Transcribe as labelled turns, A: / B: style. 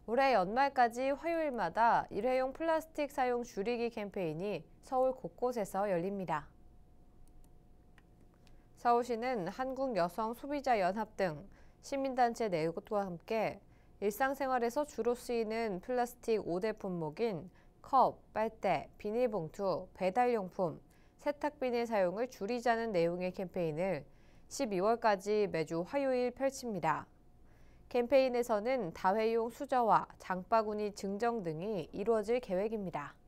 A: 올해 연말까지 화요일마다 일회용 플라스틱 사용 줄이기 캠페인이 서울 곳곳에서 열립니다. 서울시는 한국여성소비자연합 등 시민단체 내과 함께 일상생활에서 주로 쓰이는 플라스틱 5대 품목인 컵, 빨대, 비닐봉투, 배달용품, 세탁비닐 사용을 줄이자는 내용의 캠페인을 12월까지 매주 화요일 펼칩니다. 캠페인에서는 다회용 수저와 장바구니 증정 등이 이루어질 계획입니다.